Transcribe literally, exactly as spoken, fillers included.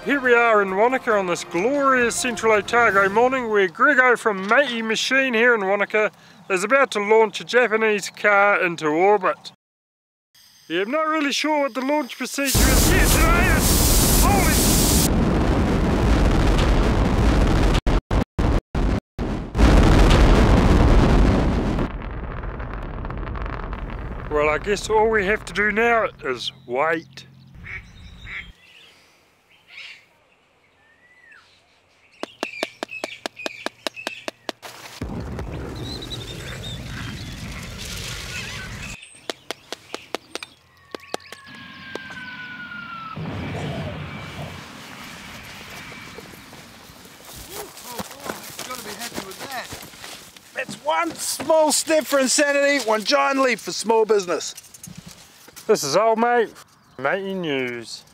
Here we are in Wanaka on this glorious Central Otago morning where Grego from Matey Machine here in Wanaka is about to launch a Japanese car into orbit. Yeah, I'm not really sure what the launch procedure is here today. It's holy... Well, I guess all we have to do now is wait. It's one small step for insanity, one giant leap for small business. This is old mate, Matey News.